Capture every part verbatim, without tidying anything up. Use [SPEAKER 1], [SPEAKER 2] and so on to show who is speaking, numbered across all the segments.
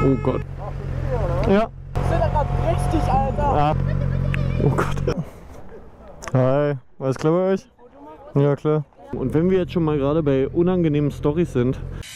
[SPEAKER 1] Oh Gott. Ja.
[SPEAKER 2] Ich bin da grad richtig, Alter.
[SPEAKER 1] Ja. Oh Gott. Hi. Alles klar bei euch? Ja, klar. Und wenn wir jetzt schon mal gerade bei unangenehmen Storys sind.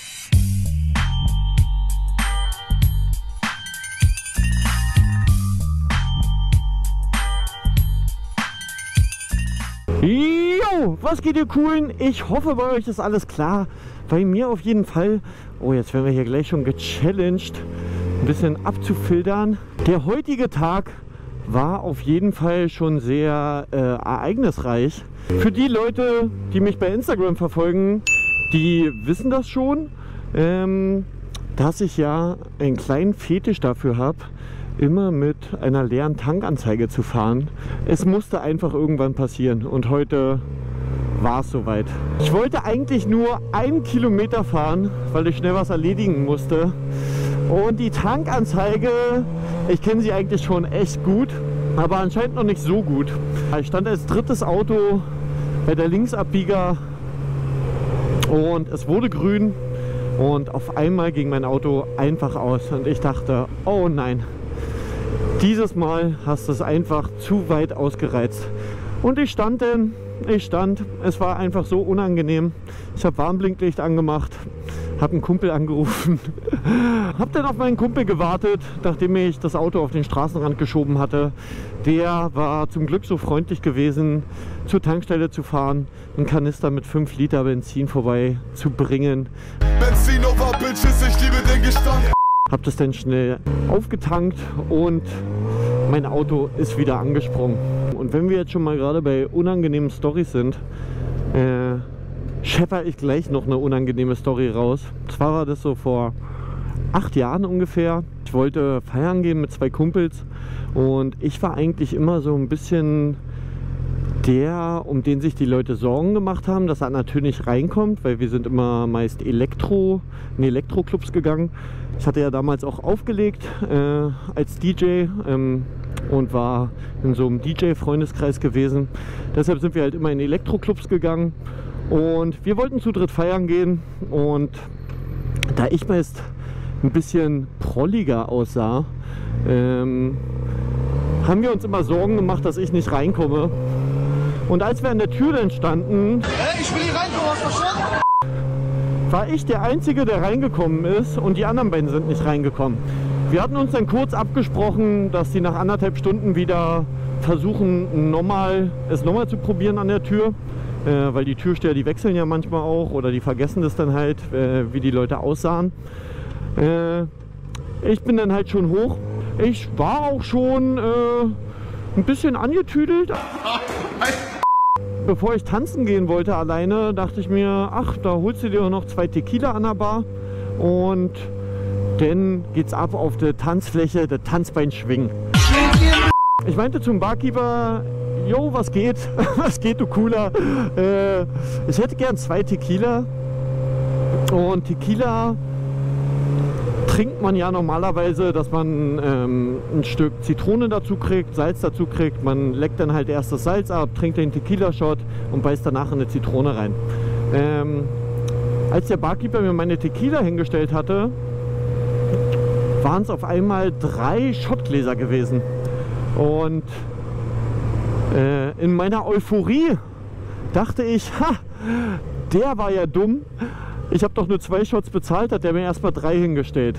[SPEAKER 1] Jo, was geht ihr Coolen? Ich hoffe, bei euch ist alles klar. Bei mir auf jeden Fall. Oh, jetzt werden wir hier gleich schon gechallenged, ein bisschen abzufiltern. Der heutige Tag war auf jeden Fall schon sehr äh, ereignisreich. Für die Leute, die mich bei Instagram verfolgen, die wissen das schon, ähm, dass ich ja einen kleinen Fetisch dafür habe, immer mit einer leeren Tankanzeige zu fahren. Es musste einfach irgendwann passieren und heute war es soweit. Ich wollte eigentlich nur einen Kilometer fahren, weil ich schnell was erledigen musste. Und die Tankanzeige, ich kenne sie eigentlich schon echt gut, aber anscheinend noch nicht so gut. Ich stand als drittes Auto bei der Linksabbieger und es wurde grün und auf einmal ging mein Auto einfach aus und ich dachte, oh nein, dieses Mal hast du es einfach zu weit ausgereizt. Und ich stand denn, ich stand, es war einfach so unangenehm. Ich habe Warnblinklicht angemacht, habe einen Kumpel angerufen, habe dann auf meinen Kumpel gewartet, nachdem ich das Auto auf den Straßenrand geschoben hatte. Der war zum Glück so freundlich gewesen, zur Tankstelle zu fahren, einen Kanister mit fünf Liter Benzin vorbei zu bringen. Benzin over Bitches, ich liebe den Gestank. Hab das dann schnell aufgetankt und mein Auto ist wieder angesprungen. Und wenn wir jetzt schon mal gerade bei unangenehmen Storys sind, äh, schepper ich gleich noch eine unangenehme Story raus. Zwar war das so vor acht Jahren ungefähr. Ich wollte feiern gehen mit zwei Kumpels und ich war eigentlich immer so ein bisschen der, um den sich die Leute Sorgen gemacht haben, dass er natürlich reinkommt, weil wir sind immer meist Elektro, in Elektroclubs gegangen. Ich hatte ja damals auch aufgelegt äh, als D J ähm, und war in so einem D J-Freundeskreis gewesen. Deshalb sind wir halt immer in Elektroclubs gegangen und wir wollten zu dritt feiern gehen und da ich meist ein bisschen prolliger aussah, ähm, haben wir uns immer Sorgen gemacht, dass ich nicht reinkomme. Und als wir an der Tür dann standen,
[SPEAKER 2] Hey, ich will hier reinkommen, hast du verstanden?
[SPEAKER 1] war ich der Einzige, der reingekommen ist und die anderen beiden sind nicht reingekommen. Wir hatten uns dann kurz abgesprochen, dass die nach anderthalb Stunden wieder versuchen, nochmal, es nochmal zu probieren an der Tür. Äh, weil die Türsteher, die wechseln ja manchmal auch oder die vergessen das dann halt, äh, wie die Leute aussahen. Äh, ich bin dann halt schon hoch. Ich war auch schon äh, ein bisschen angetüdelt. Bevor ich tanzen gehen wollte alleine, dachte ich mir, ach, da holst du dir noch zwei Tequila an der Bar und dann geht's ab auf der Tanzfläche, der Tanzbein schwingen. Ich meinte zum Barkeeper, jo, was geht? Was geht, du Cooler? Äh, ich hätte gern zwei Tequila und Tequila trinkt man ja normalerweise, dass man ähm, ein Stück Zitrone dazu kriegt, Salz dazu kriegt. Man leckt dann halt erst das Salz ab, trinkt den Tequila-Shot und beißt danach in eine Zitrone rein. Ähm, als der Barkeeper mir meine Tequila hingestellt hatte, waren es auf einmal drei Shotgläser gewesen. Und äh, in meiner Euphorie dachte ich, ha, der war ja dumm. Ich habe doch nur zwei Shots bezahlt, hat der mir erstmal drei hingestellt.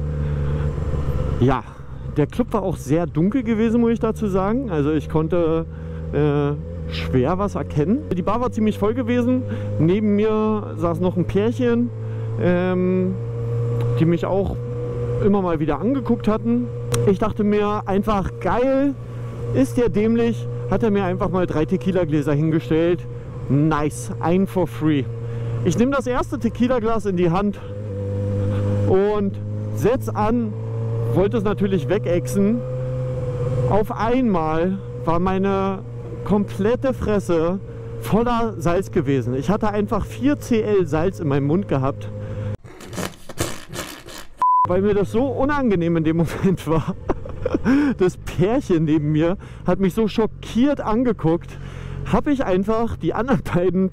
[SPEAKER 1] Ja, der Club war auch sehr dunkel gewesen, muss ich dazu sagen. Also ich konnte äh, schwer was erkennen. Die Bar war ziemlich voll gewesen. Neben mir saß noch ein Pärchen, ähm, die mich auch immer mal wieder angeguckt hatten. Ich dachte mir einfach, geil, ist der dämlich, hat er mir einfach mal drei Tequila-Gläser hingestellt. Nice, ein for free. Ich nehme das erste Tequila-Glas in die Hand und setz an, wollte es natürlich wegexen. Auf einmal war meine komplette Fresse voller Salz gewesen. Ich hatte einfach vier Cl Salz in meinem Mund gehabt, weil mir das so unangenehm in dem Moment war. Das Pärchen neben mir hat mich so schockiert angeguckt. Habe ich einfach die anderen beiden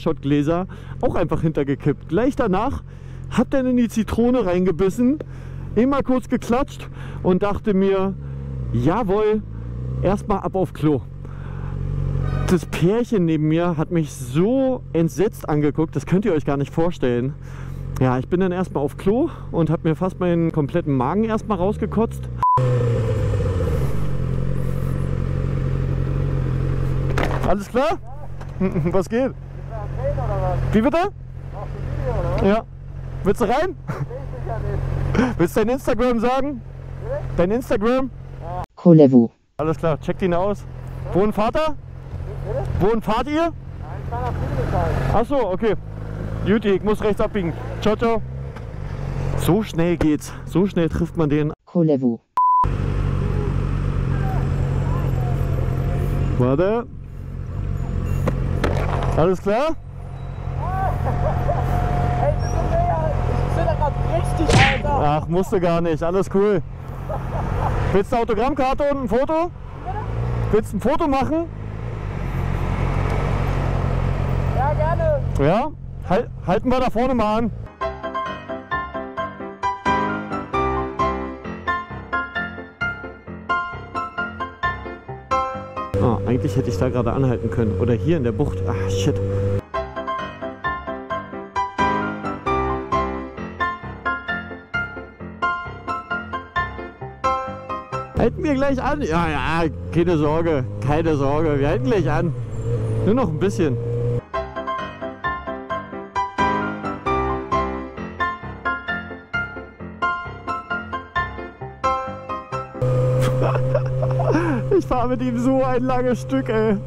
[SPEAKER 1] Tequila-Shot-Gläser auch einfach hintergekippt. Gleich danach hab dann in die Zitrone reingebissen, immer kurz geklatscht und dachte mir, jawohl, erstmal ab auf Klo. Das Pärchen neben mir hat mich so entsetzt angeguckt, das könnt ihr euch gar nicht vorstellen. Ja, ich bin dann erstmal auf Klo und habe mir fast meinen kompletten Magen erstmal rausgekotzt. Alles klar? Ja. Was geht? Wie bitte? Ja. Willst du rein? Willst du dein Instagram sagen? Dein Instagram?
[SPEAKER 3] Kulewu.
[SPEAKER 1] Alles klar, checkt ihn aus. Wohin fahrt ihr? Wohin fahrt ihr? Achso, okay. Juti, ich muss rechts abbiegen. Ciao, ciao. So schnell geht's. So schnell trifft man den.
[SPEAKER 3] Kulewu.
[SPEAKER 1] Warte. Alles klar?
[SPEAKER 2] Ey, bist du näher? Ich bin da grad richtig, Alter.
[SPEAKER 1] Ach, musste gar nicht. Alles cool. Willst du eine Autogrammkarte und ein Foto? Willst du ein Foto machen?
[SPEAKER 2] Ja, gerne.
[SPEAKER 1] Ja? Halt, halten wir da vorne mal an. Ah, eigentlich hätte ich da gerade anhalten können. Oder hier in der Bucht. Ah, shit. Halten wir gleich an? Ja, ja, keine Sorge. Keine Sorge. Wir halten gleich an. Nur noch ein bisschen. Ich fahre mit ihm so ein langes Stück, ey.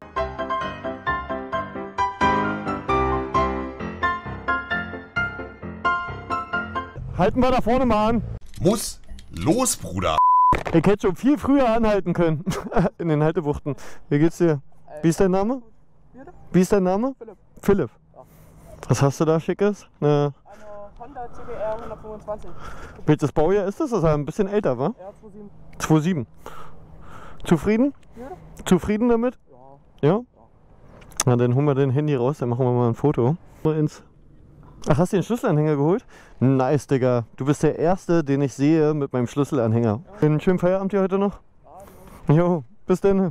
[SPEAKER 1] Halten wir da vorne mal an.
[SPEAKER 4] Muss los, Bruder.
[SPEAKER 1] Ich hätte schon viel früher anhalten können. In den Haltebuchten. Wie geht's dir? Wie ist dein Name? Wie ist dein Name?
[SPEAKER 2] Philipp.
[SPEAKER 1] Philipp.
[SPEAKER 2] Ja.
[SPEAKER 1] Was hast du da Schickes? Eine
[SPEAKER 2] Eine Honda C B R hundertfünfundzwanzig.
[SPEAKER 1] welches Baujahr ist das? Das ist ja ein bisschen älter, wa?
[SPEAKER 2] R siebenundzwanzig.
[SPEAKER 1] zwei Komma sieben. Zufrieden?
[SPEAKER 2] Ja.
[SPEAKER 1] Zufrieden damit?
[SPEAKER 2] Ja.
[SPEAKER 1] Ja? Na, dann holen wir dein Handy raus, dann machen wir mal ein Foto. Mal ins Ach, hast du den Schlüsselanhänger geholt? Nice, Digga. Du bist der Erste, den ich sehe mit meinem Schlüsselanhänger. Einen schönen Feierabend hier heute noch? Jo, bis dann.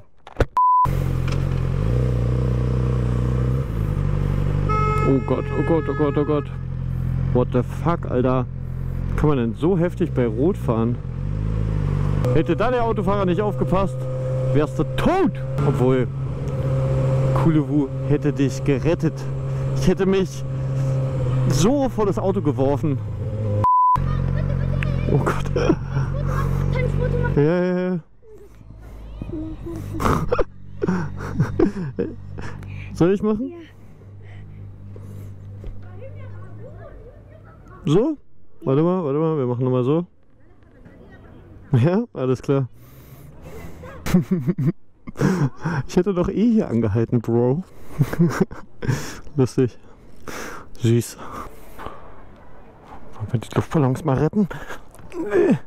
[SPEAKER 1] Oh Gott, oh Gott, oh Gott, oh Gott. What the fuck, Alter. Kann man denn so heftig bei Rot fahren? Hätte da der Autofahrer nicht aufgepasst, wärst du tot. Obwohl, Kulewu hätte dich gerettet. Ich hätte mich so vor das Auto geworfen. Oh Gott.
[SPEAKER 5] Kann ich Foto machen?
[SPEAKER 1] Ja, ja, ja. Soll ich machen?
[SPEAKER 5] Ja.
[SPEAKER 1] So? Warte mal, warte mal, wir machen nochmal so. Ja, alles klar. Ich hätte doch eh hier angehalten, Bro. Lustig. Süß. Wollen wir die Luftballons mal retten? Nee.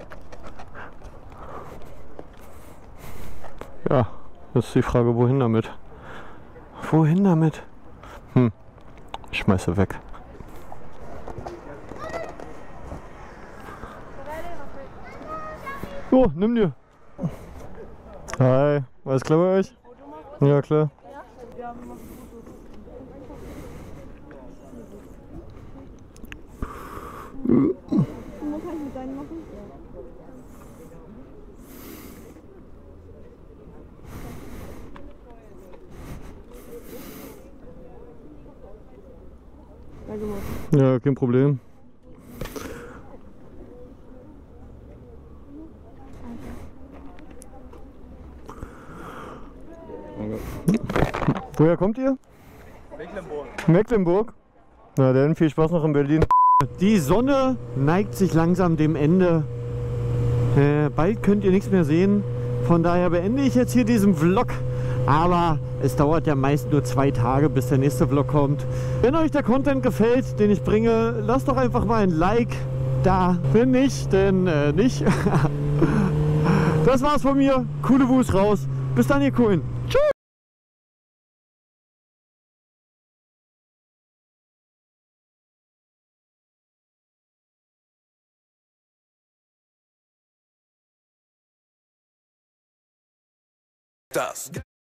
[SPEAKER 1] Ja, jetzt ist die Frage, wohin damit? Wohin damit? Hm, ich schmeiße weg. Oh, nimm dir. Hi, alles klar bei euch? Ja, klar. Ja, kein Problem. Woher kommt ihr?
[SPEAKER 2] Mecklenburg.
[SPEAKER 1] Mecklenburg? Na dann, viel Spaß noch in Berlin. Die Sonne neigt sich langsam dem Ende. Äh, bald könnt ihr nichts mehr sehen. Von daher beende ich jetzt hier diesen Vlog. Aber es dauert ja meist nur zwei Tage, bis der nächste Vlog kommt. Wenn euch der Content gefällt, den ich bringe, lasst doch einfach mal ein Like da. Wenn nicht, dann äh, nicht. Das war's von mir. Kulewu raus. Bis dann, ihr Coolen. Tschüss.
[SPEAKER 5] das.